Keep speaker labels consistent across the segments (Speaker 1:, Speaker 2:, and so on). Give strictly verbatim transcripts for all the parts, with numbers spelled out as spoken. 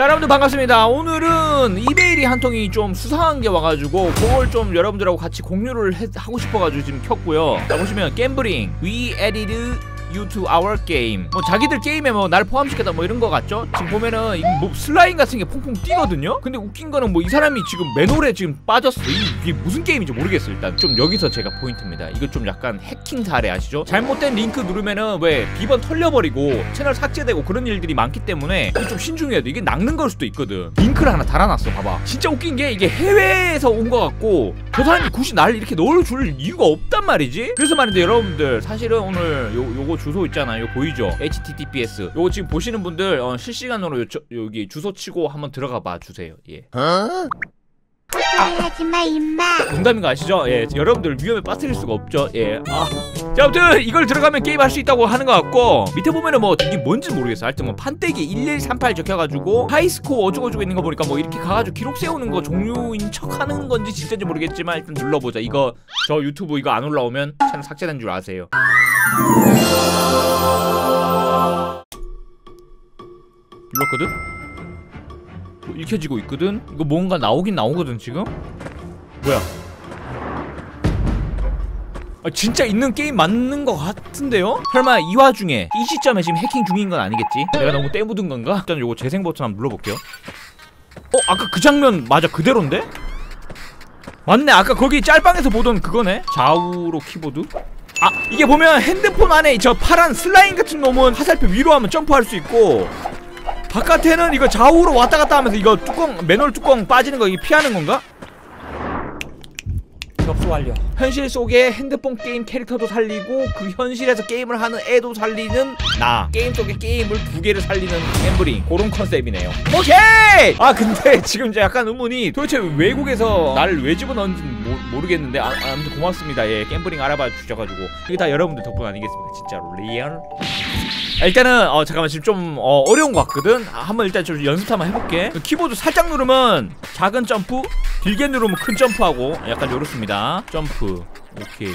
Speaker 1: 자, 여러분들 반갑습니다. 오늘은 이메일이 한 통이 좀 수상한 게 와가지고 그걸 좀 여러분들하고 같이 공유를 해, 하고 싶어가지고 지금 켰고요. 자, 보시면 갬블링 We added you to our game. 뭐 자기들 게임에 뭐 날 포함시켰다 뭐 이런 거 같죠? 지금 보면은 이 뭐 슬라임 같은 게 퐁퐁 뛰거든요? 근데 웃긴 거는 뭐 이 사람이 지금 맨홀에 지금 빠졌어. 이게 무슨 게임인지 모르겠어. 일단 좀 여기서 제가 포인트입니다. 이거 좀 약간 해킹 사례 아시죠? 잘못된 링크 누르면은 왜 비번 털려버리고 채널 삭제되고 그런 일들이 많기 때문에 이게 좀 신중해야 돼. 이게 낚는 걸 수도 있거든. 링크를 하나 달아놨어. 봐봐. 진짜 웃긴 게 이게 해외에서 온 거 같고 저 사람이 굳이 날 이렇게 넣어줄 이유가 없단 말이지? 그래서 말인데 여러분들 사실은 오늘 요, 요거 주소 있잖아요. 이거 보이죠? 에이치티티피에스. 요거 지금 보시는 분들 어, 실시간으로 요, 저, 여기 주소 치고 한번 들어가 봐 주세요. 예. 어?
Speaker 2: 하지마 임마.
Speaker 1: 농담인 거 아시죠? 예, 여러분들 위험에 빠뜨릴 수가 없죠. 예. 아, 자, 아무튼 이걸 들어가면 게임 할 수 있다고 하는 것 같고 밑에 보면은 뭐 이게 뭔지 모르겠어. 하여튼 뭐 판때기 일일삼팔 적혀가지고 하이스코어 어쩌고저쩌고 있는 거 보니까 뭐 이렇게 가가지고 기록 세우는 거 종류인 척하는 건지 진짜인지 모르겠지만 일단 눌러보자. 이거 저 유튜브 이거 안 올라오면 채널 삭제된 줄 아세요. 눌렀거든? 뭐 읽혀지고 있거든? 이거 뭔가 나오긴 나오거든 지금? 뭐야? 아, 진짜 있는 게임 맞는 거 같은데요? 설마 이 와중에 이 시점에 지금 해킹 중인 건 아니겠지? 내가 너무 떼묻은 건가? 일단 요거 재생 버튼 한번 눌러볼게요. 어? 아까 그 장면 맞아 그대로인데? 맞네. 아까 거기 짤방에서 보던 그거네? 좌우로 키보드? 아, 이게 보면 핸드폰 안에 저 파란 슬라임 같은 놈은 화살표 위로 하면 점프할 수 있고 바깥에는 이거 좌우로 왔다갔다 하면서 이거 뚜껑 맨홀 뚜껑 빠지는 거 이게 피하는 건가? 접수 완료. 현실 속의 핸드폰 게임 캐릭터도 살리고 그 현실에서 게임을 하는 애도 살리는 나. 게임 속의 게임을 두 개를 살리는 갬블링. 그런 컨셉이네요. 오케이! 아 근데 지금 이제 약간 의문이 도대체 외국에서 나를 왜 집어넣은지 모, 모르겠는데 아, 아무튼 고맙습니다. 예, 갬블링 알아봐 주셔가지고 이게 다 여러분들 덕분 아니겠습니까? 진짜로 리얼. 아, 일단은 어 잠깐만 지금 좀 어, 어려운 것 같거든? 아, 한번 일단 좀 연습 한번 해볼게. 키보드 살짝 누르면 작은 점프, 길게 누르면 큰 점프하고 약간 요렇습니다. 점프. 오케이.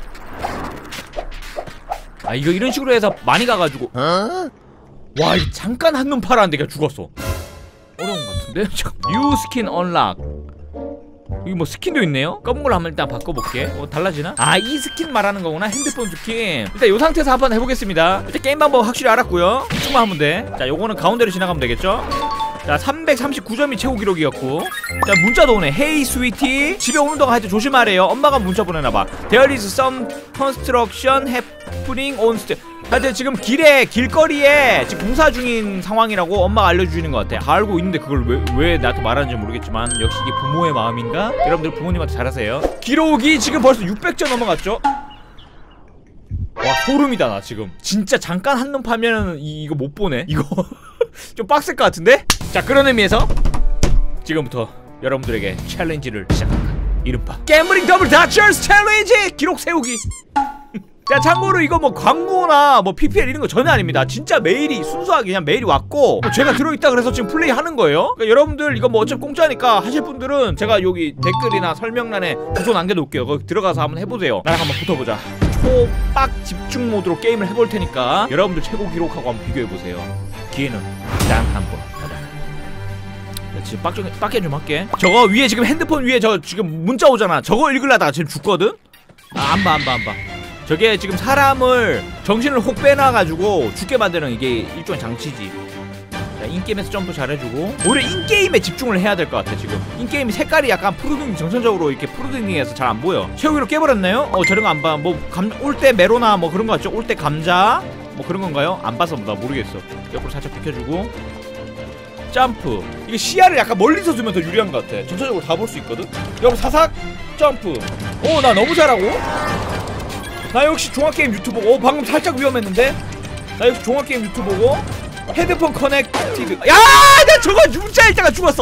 Speaker 1: 아 이거 이런 식으로 해서 많이 가가지고 어? 와 이거 잠깐 한눈 팔았는데 그냥 죽었어. 어려운 것 같은데? 뉴 스킨 언락. 여기 뭐 스킨도 있네요? 검은 걸로 한번 일단 바꿔볼게. 어, 달라지나? 아, 이 스킨 말하는 거구나. 핸드폰 스킨. 일단 요 상태에서 한번 해보겠습니다. 일단 게임 방법 확실히 알았고요. 이쪽만 하면 돼. 자, 요거는 가운데로 지나가면 되겠죠? 자, 삼백삼십구 점이 최고 기록이었고. 자, 문자도 오네. Hey sweetie, 집에 오는 동안 하여튼 조심하래요. 엄마가 문자 보내나봐. There is some construction happening on street. 하여튼 지금 길에 길거리에 지금 공사 중인 상황이라고 엄마가 알려주시는 것 같아. 다 알고 있는데 그걸 왜, 왜 나한테 말하는지 모르겠지만 역시 이게 부모의 마음인가? 여러분들 부모님한테 잘하세요. 기록이 지금 벌써 육백 점 넘어갔죠? 와 소름이다 나 지금. 진짜 잠깐 한눈 파면은 이, 이거 못 보네. 이거 좀 빡셀 것 같은데? 자, 그런 의미에서 지금부터 여러분들에게 챌린지를 시작합니다. 이른바 갬블링 더블 다처스 챌린지! 기록 세우기. 자, 참고로 이거 뭐 광고나 뭐 피피엘 이런 거 전혀 아닙니다. 진짜 메일이 순수하게 그냥 메일이 왔고 뭐 제가 들어있다 그래서 지금 플레이 하는 거예요. 그러니까 여러분들 이거 뭐 어차피 공짜니까 하실 분들은 제가 여기 댓글이나 설명란에 주소 남겨놓을게요. 거기 들어가서 한번 해보세요. 나랑 한번 붙어보자. 초빡 집중 모드로 게임을 해볼 테니까 여러분들 최고 기록하고 한번 비교해보세요. 기회는 단 한 번. 가자. 지금 빡, 빡게 좀 할게. 저거 위에 지금 핸드폰 위에 저 지금 문자 오잖아. 저거 읽으려다가 지금 죽거든? 아, 안 봐, 안 봐, 안 봐. 저게 지금 사람을 정신을 혹 빼놔가지고 죽게 만드는 이게 일종의 장치지. 자, 인게임에서 점프 잘해주고 오히려 인게임에 집중을 해야 될 것 같아. 지금 인게임이 색깔이 약간 푸르딩 정선적으로 이렇게 푸르딩해서 잘 안 보여. 최후기로 깨버렸나요? 어 저런 거 안 봐. 뭐 감 올 때 메로나 뭐 그런 거 같죠? 올 때 감자 뭐 그런 건가요? 안 봐서 나 모르겠어. 옆으로 살짝 비켜주고 점프. 이게 시야를 약간 멀리서 주면 더 유리한 것 같아. 전체적으로 다 볼 수 있거든? 여러분 사삭 점프. 오 나 너무 잘하고? 나 역시 종합게임 유튜버고. 어, 방금 살짝 위험했는데? 나 역시 종합게임 유튜버고 헤드폰 커넥티드. 야! 나 저거 문자 읽다가 죽었어!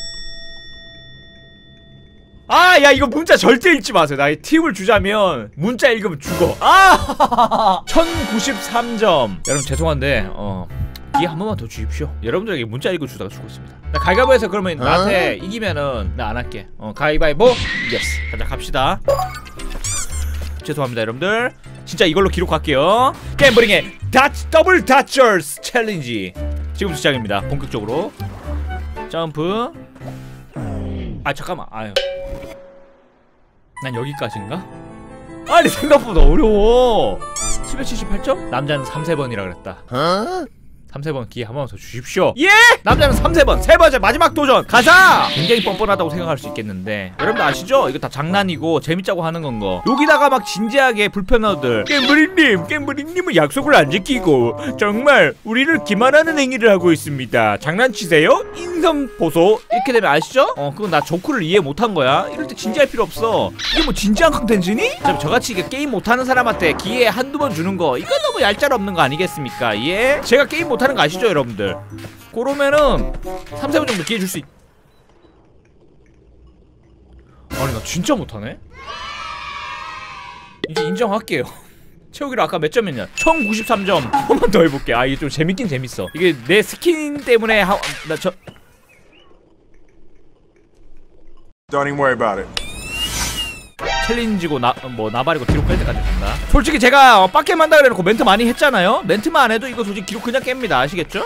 Speaker 1: 아, 야, 이거 문자 절대 읽지 마세요. 나 팁을 주자면 문자 읽으면 죽어. 아! 천구십삼 점. 여러분 죄송한데 어 기회 한 번만 더 주십시오. 여러분들에게 문자 읽어주다가 죽었습니다. 나 가위바위보에서 그러면 어? 나한테 이기면은 나 안 할게. 어 가위바위보. 예스. 가자 갑시다. 죄송합니다 여러분들. 진짜 이걸로 기록할게요. 갬블링의 다치 더블 다처스 챌린지 지금 시작입니다. 본격적으로 점프. 아 잠깐만. 아유. 난 여기까지인가? 아니 생각보다 어려워. 칠백칠십팔 점? 남자는 삼 세 번이라 그랬다. 어? 삼 세 번 기회 한 번 더 주십시오. 예! 남자는 삼 세 번, 세 번째 마지막 도전 가자! 굉장히 뻔뻔하다고 생각할 수 있겠는데 여러분들 아시죠? 이거 다 장난이고 재밌자고 하는 건거. 여기다가 막 진지하게 불편어들 깸브리님, 깸브리님은 약속을 안 지키고 정말 우리를 기만하는 행위를 하고 있습니다. 장난치세요? 인성보소. 이렇게 되면 아시죠? 어 그건 나 조크를 이해 못한 거야. 이럴 때 진지할 필요 없어. 이게 뭐 진지한 컨텐츠니? 저같이 이게 게임 못하는 사람한테 기회 한두 번 주는 거 이건 너무 얄짤없는 거 아니겠습니까? 예? 제가 게임 못 하는 거 아시죠 여러분들? 그러면은 삼 세 번 정도 기회 줄 수 있... 아니 나 진짜 못하네? 이제 인정할게요. 채우기로 아까 몇 점이었냐? 천구십삼 점. 한 번 더 해볼게. 아 이게 좀 재밌긴 재밌어. 이게 내 스킨 때문에 하... 나 저...
Speaker 3: Don't even worry about it.
Speaker 1: 챌린지고 나 뭐 나발이고 기록 깰 때까지 된다. 솔직히 제가 어, 빡겜 한다 그래놓고 멘트 많이 했잖아요. 멘트만 안 해도 이거 솔직히 기록 그냥 깹니다. 아시겠죠?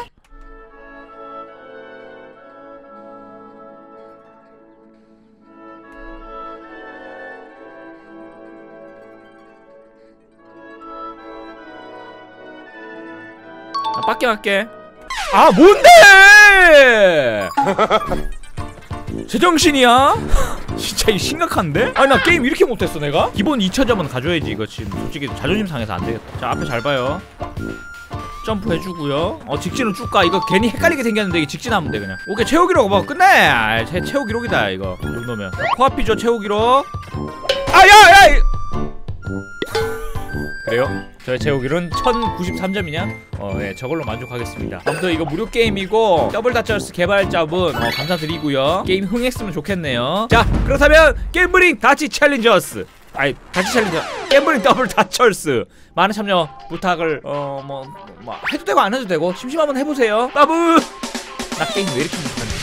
Speaker 1: 아, 빡겜 할게. 아 뭔데? 제정신이야? 진짜 이 심각한데? 아니 나 게임 이렇게 못했어 내가? 기본 이천 점은 가져야지. 이거 지금 솔직히 자존심 상해서 안되겠다. 자 앞에 잘 봐요. 점프 해주고요. 어 직진은 쭉 가. 이거 괜히 헷갈리게 생겼는데 이게 직진하면 돼 그냥. 오케이 최후 기록 뭐 끝내. 아, 제 최후 기록이다 이거. 이 정도면. 코앞이죠 최후 기록. 아야야! 그래요? 저의 최후 기록은 천구십삼 점이냐? 어, 예, 저걸로 만족하겠습니다. 아무튼 이거 무료 게임이고 더블 다처스 개발자분 어, 감사드리고요. 게임 흥했으면 좋겠네요. 자, 그렇다면 겜블링 다치 챌린저스. 아이, 다치 챌린저. 겜블링 더블 다처스. 많은 참여 부탁을 어, 뭐, 뭐 해도 되고 안 해도 되고 심심하면 해보세요. 따브. 나 게임 왜 이렇게 못하냐?